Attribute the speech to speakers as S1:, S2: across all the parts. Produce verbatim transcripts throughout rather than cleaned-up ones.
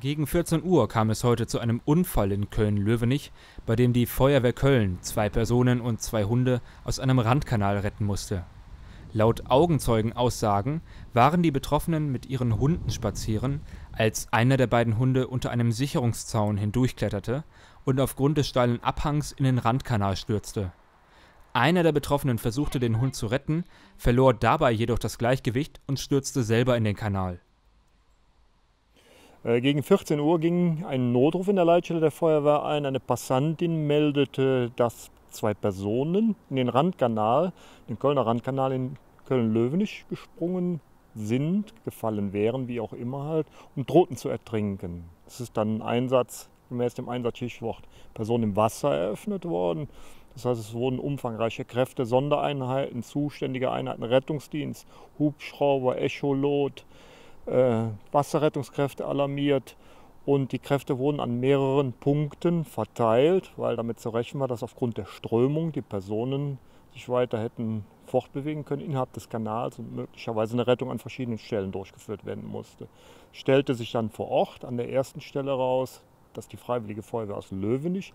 S1: Gegen vierzehn Uhr kam es heute zu einem Unfall in Köln-Löwenich, bei dem die Feuerwehr Köln zwei Personen und zwei Hunde aus einem Randkanal retten musste. Laut Augenzeugenaussagen waren die Betroffenen mit ihren Hunden spazieren, als einer der beiden Hunde unter einem Sicherungszaun hindurchkletterte und aufgrund des steilen Abhangs in den Randkanal stürzte. Einer der Betroffenen versuchte, den Hund zu retten, verlor dabei jedoch das Gleichgewicht und stürzte selber in den Kanal.
S2: Gegen vierzehn Uhr ging ein Notruf in der Leitstelle der Feuerwehr ein. Eine Passantin meldete, dass zwei Personen in den Randkanal, den Kölner Randkanal in Köln-Löwenich gesprungen sind, gefallen wären, wie auch immer halt, und drohten zu ertrinken. Es ist dann ein Einsatz, gemäß dem Einsatzstichwort Person im Wasser eröffnet worden. Das heißt, es wurden umfangreiche Kräfte, Sondereinheiten, zuständige Einheiten, Rettungsdienst, Hubschrauber, Echolot, Äh, Wasserrettungskräfte alarmiert und die Kräfte wurden an mehreren Punkten verteilt, weil damit zu rechnen war, dass aufgrund der Strömung die Personen sich weiter hätten fortbewegen können innerhalb des Kanals und möglicherweise eine Rettung an verschiedenen Stellen durchgeführt werden musste. Stellte sich dann vor Ort an der ersten Stelle raus, dass die Freiwillige Feuerwehr aus Löwenich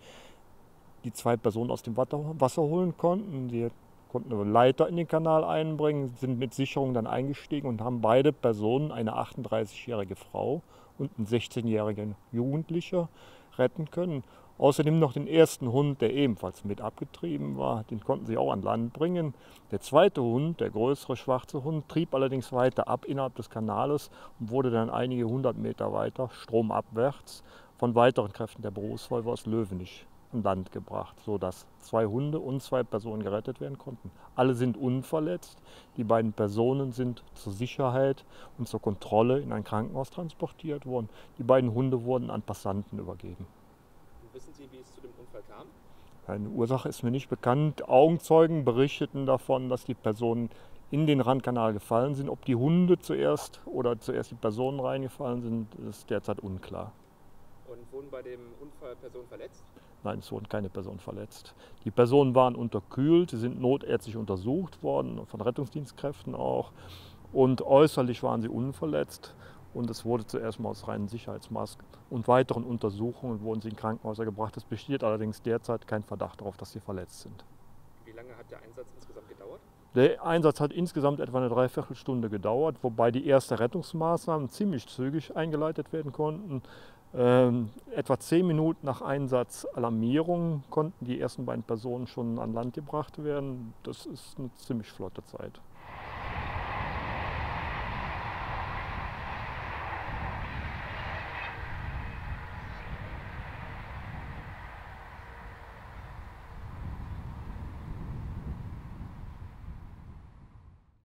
S2: die zwei Personen aus dem Wasser holen konnten. Die konnten eine Leiter in den Kanal einbringen, sind mit Sicherung dann eingestiegen und haben beide Personen, eine achtunddreißigjährige Frau und einen sechzehnjährigen Jugendlicher, retten können. Außerdem noch den ersten Hund, der ebenfalls mit abgetrieben war, den konnten sie auch an Land bringen. Der zweite Hund, der größere schwarze Hund, trieb allerdings weiter ab innerhalb des Kanales und wurde dann einige hundert Meter weiter, stromabwärts, von weiteren Kräften der Berufsfeuerwehr aus Löwenich an Land gebracht, sodass zwei Hunde und zwei Personen gerettet werden konnten. Alle sind unverletzt. Die beiden Personen sind zur Sicherheit und zur Kontrolle in ein Krankenhaus transportiert worden. Die beiden Hunde wurden an Passanten übergeben.
S3: Und wissen Sie, wie es zu dem Unfall kam?
S2: Eine Ursache ist mir nicht bekannt. Augenzeugen berichteten davon, dass die Personen in den Randkanal gefallen sind. Ob die Hunde zuerst oder zuerst die Personen reingefallen sind, ist derzeit unklar.
S3: Und wurden bei dem Unfall Personen verletzt?
S2: Nein, es wurden keine Personen verletzt. Die Personen waren unterkühlt, sie sind notärztlich untersucht worden, von Rettungsdienstkräften auch. Und äußerlich waren sie unverletzt. Und es wurde zuerst mal aus reinen Sicherheitsmaßnahmen und weiteren Untersuchungen wurden sie in Krankenhäuser gebracht. Es besteht allerdings derzeit kein Verdacht darauf, dass sie verletzt sind.
S3: Wie lange hat der Einsatz insgesamt gedauert?
S2: Der Einsatz hat insgesamt etwa eine Dreiviertelstunde gedauert, wobei die ersten Rettungsmaßnahmen ziemlich zügig eingeleitet werden konnten. Ähm, etwa zehn Minuten nach Einsatz Alarmierung konnten die ersten beiden Personen schon an Land gebracht werden. Das ist eine ziemlich flotte Zeit.